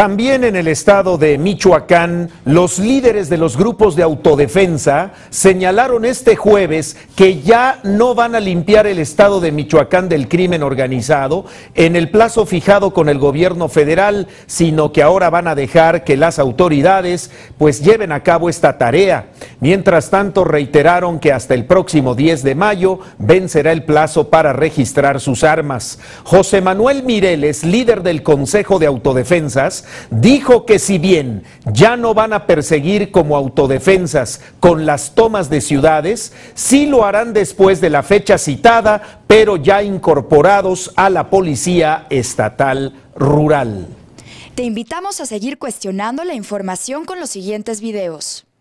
También en el estado de Michoacán, los líderes de los grupos de autodefensa señalaron este jueves que ya no van a limpiar el estado de Michoacán del crimen organizado en el plazo fijado con el gobierno federal, sino que ahora van a dejar que las autoridades pues lleven a cabo esta tarea. Mientras tanto, reiteraron que hasta el próximo 10 de mayo vencerá el plazo para registrar sus armas. José Manuel Mireles, líder del Consejo de Autodefensas, dijo que si bien ya no van a perseguir como autodefensas con las tomas de ciudades, sí lo harán después de la fecha citada, pero ya incorporados a la Policía Estatal Rural. Te invitamos a seguir cuestionando la información con los siguientes videos.